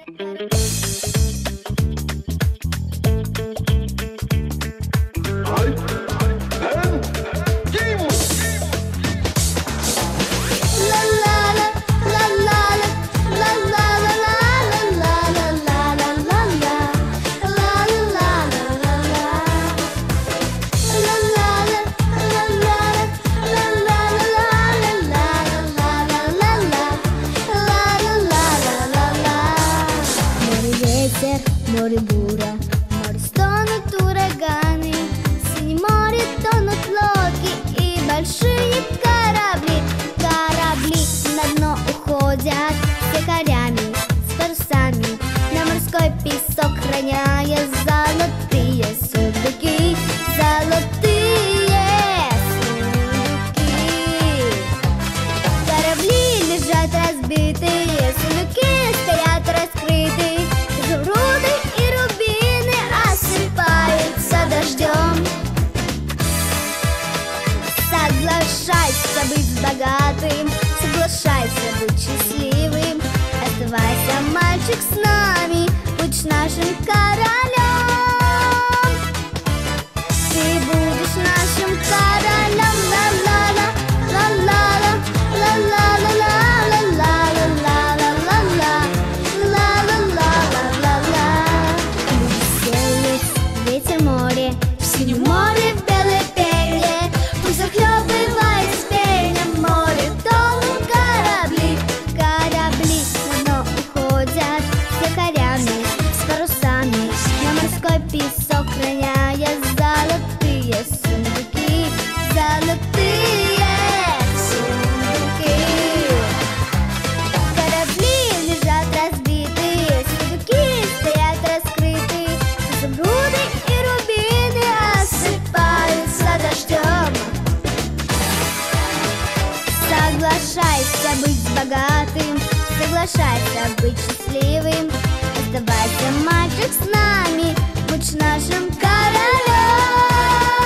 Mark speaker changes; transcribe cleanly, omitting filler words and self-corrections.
Speaker 1: Море буря, море стонут ураганы, в синем море тонут лодки и большие корабли. Корабли на дно уходят с якорями, с парусами, на морской песок роняя золотые сундуки, золотые сундуки. Корабли лежат разбитые, сундуки стоят раскрытые. Изумруды и рубины осыпаются дождем. Соглашайся быть богатым, соглашайся быть счастливым. Оставайся, мальчик, с нами, будь нашим королем. Ты будешь нашим королем. Ла-ла-ла, ла-ла-ла, ла-ла-ла-ла. В синем море белое пение, пусть захлебывается пением море. Тонут корабли, корабли на дно уходят с якорями, с парусами, на морской песок роняя золотые сундуки, золотые сундуки. Корабли лежат разбитые, сундуки стоят раскрытые. Изумруды и рубины осыпаются дождем. Соглашайся быть богатым, соглашайся быть счастливым. Оставайся, мальчик, с нами, будь нашим королем.